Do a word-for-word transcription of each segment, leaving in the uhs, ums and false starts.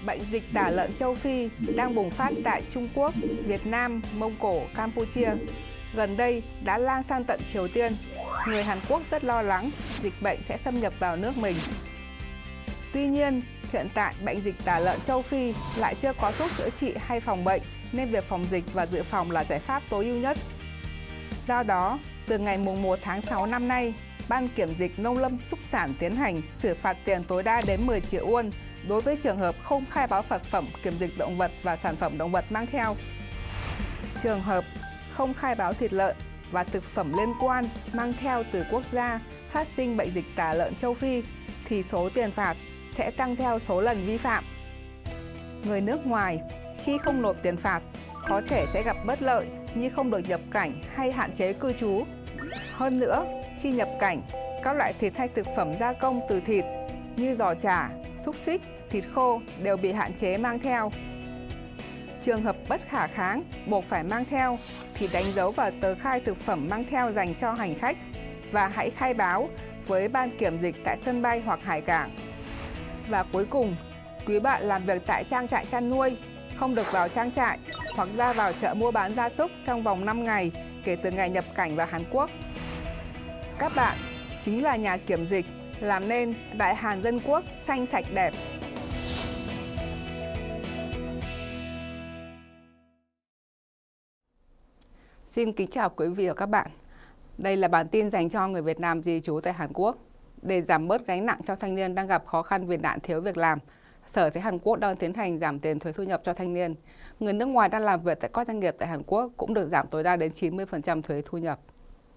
Bệnh dịch tả lợn châu Phi đang bùng phát tại Trung Quốc, Việt Nam, Mông Cổ, Campuchia. Gần đây đã lan sang tận Triều Tiên. Người Hàn Quốc rất lo lắng dịch bệnh sẽ xâm nhập vào nước mình. Tuy nhiên, hiện tại bệnh dịch tả lợn châu Phi lại chưa có thuốc chữa trị hay phòng bệnh, nên việc phòng dịch và dự phòng là giải pháp tối ưu nhất. Do đó, từ ngày mùng một tháng sáu năm nay, Ban Kiểm dịch Nông lâm Xúc sản tiến hành xử phạt tiền tối đa đến mười triệu won đối với trường hợp không khai báo vật phẩm kiểm dịch động vật và sản phẩm động vật mang theo. Trường hợp không khai báo thịt lợn và thực phẩm liên quan mang theo từ quốc gia phát sinh bệnh dịch tả lợn châu Phi thì số tiền phạt sẽ tăng theo số lần vi phạm. Người nước ngoài khi không nộp tiền phạt có thể sẽ gặp bất lợi như không được nhập cảnh hay hạn chế cư trú. Hơn nữa, khi nhập cảnh, các loại thịt hay thực phẩm gia công từ thịt như giò chả, xúc xích, thịt khô đều bị hạn chế mang theo. Trường hợp bất khả kháng buộc phải mang theo thì đánh dấu vào tờ khai thực phẩm mang theo dành cho hành khách và hãy khai báo với ban kiểm dịch tại sân bay hoặc hải cảng. Và cuối cùng, quý bạn làm việc tại trang trại chăn nuôi không được vào trang trại hoặc ra vào chợ mua bán gia súc trong vòng năm ngày kể từ ngày nhập cảnh vào Hàn Quốc. Các bạn chính là nhà kiểm dịch làm nên Đại Hàn Dân Quốc xanh sạch đẹp. Xin kính chào quý vị và các bạn. Đây là bản tin dành cho người Việt Nam di trú tại Hàn Quốc. Để giảm bớt gánh nặng cho thanh niên đang gặp khó khăn vì nạn thiếu việc làm, Sở Thuế Hàn Quốc đang tiến hành giảm tiền thuế thu nhập cho thanh niên. Người nước ngoài đang làm việc tại các doanh nghiệp tại Hàn Quốc cũng được giảm tối đa đến chín mươi phần trăm thuế thu nhập.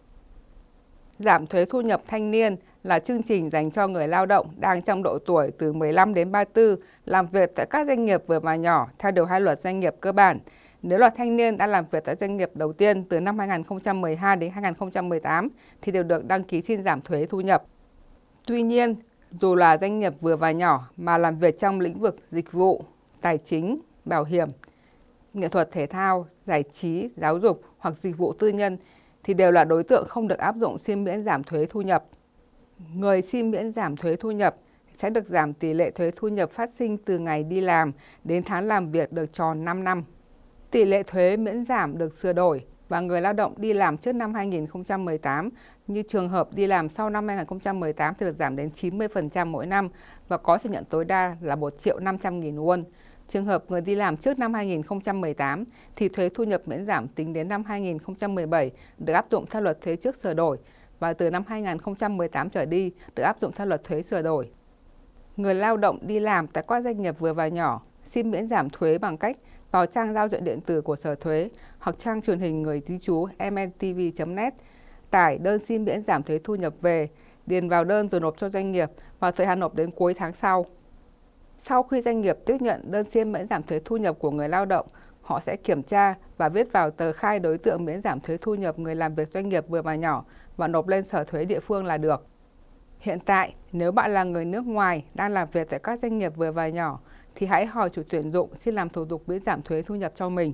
Giảm thuế thu nhập thanh niên là chương trình dành cho người lao động đang trong độ tuổi từ mười lăm đến ba mươi tư làm việc tại các doanh nghiệp vừa và nhỏ theo điều hai luật doanh nghiệp cơ bản. Nếu là thanh niên đang làm việc tại doanh nghiệp đầu tiên từ năm hai nghìn không trăm mười hai đến hai nghìn không trăm mười tám thì đều được đăng ký xin giảm thuế thu nhập. Tuy nhiên, dù là doanh nghiệp vừa và nhỏ mà làm việc trong lĩnh vực dịch vụ, tài chính, bảo hiểm, nghệ thuật thể thao, giải trí, giáo dục hoặc dịch vụ tư nhân thì đều là đối tượng không được áp dụng xin miễn giảm thuế thu nhập. Người xin miễn giảm thuế thu nhập sẽ được giảm tỷ lệ thuế thu nhập phát sinh từ ngày đi làm đến tháng làm việc được tròn năm năm. Tỷ lệ thuế miễn giảm được sửa đổi và người lao động đi làm trước năm hai nghìn không trăm mười tám như trường hợp đi làm sau năm hai nghìn không trăm mười tám thì được giảm đến chín mươi phần trăm mỗi năm và có thể nhận tối đa là một triệu năm trăm nghìn won. Trường hợp người đi làm trước năm hai nghìn không trăm mười tám thì thuế thu nhập miễn giảm tính đến năm hai nghìn không trăm mười bảy được áp dụng theo luật thuế trước sửa đổi và từ năm hai nghìn không trăm mười tám trở đi được áp dụng theo luật thuế sửa đổi. Người lao động đi làm tại các doanh nghiệp vừa và nhỏ xin miễn giảm thuế bằng cách vào trang giao diện điện tử của Sở Thuế hoặc trang truyền hình người di trú em en tê vê chấm net, tải đơn xin miễn giảm thuế thu nhập về, điền vào đơn rồi nộp cho doanh nghiệp và thời hạn nộp đến cuối tháng sau. Sau khi doanh nghiệp tiếp nhận đơn xin miễn giảm thuế thu nhập của người lao động, họ sẽ kiểm tra và viết vào tờ khai đối tượng miễn giảm thuế thu nhập người làm việc doanh nghiệp vừa và nhỏ và nộp lên Sở Thuế địa phương là được. Hiện tại, nếu bạn là người nước ngoài đang làm việc tại các doanh nghiệp vừa và nhỏ, thì hãy hỏi chủ tuyển dụng xin làm thủ tục miễn giảm thuế thu nhập cho mình.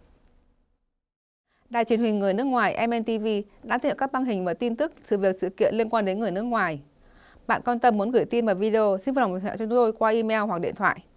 Đài truyền hình người nước ngoài em en tê vê đã tiếp nhận các băng hình và tin tức sự việc sự kiện liên quan đến người nước ngoài. Bạn quan tâm muốn gửi tin và video, xin vui lòng liên hệ cho chúng tôi qua email hoặc điện thoại.